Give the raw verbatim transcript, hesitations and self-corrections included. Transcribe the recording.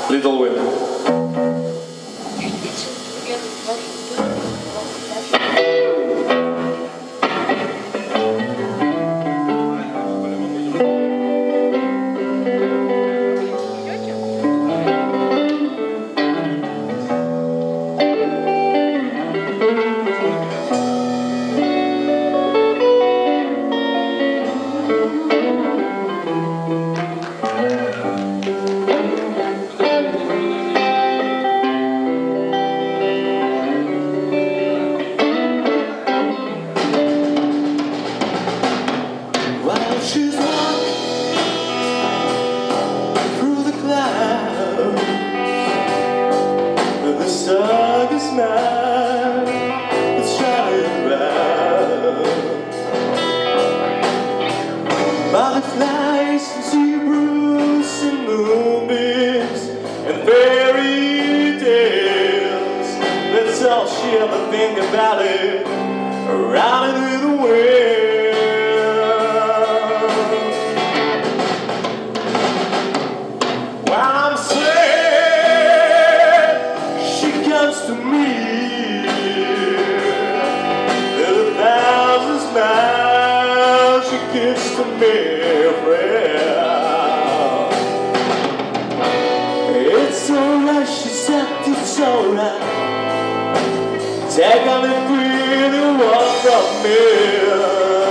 Little Wind. She's walking through the clouds, the sun is mad, it's shining bright. Butterflies and zebras and moonbeams and fairy tales, that's all she ever think about it, around and through the wind. To me, there's a thousand smiles she gives to me, friend. It's alright, she said, it's alright. Take on the pretty one from me.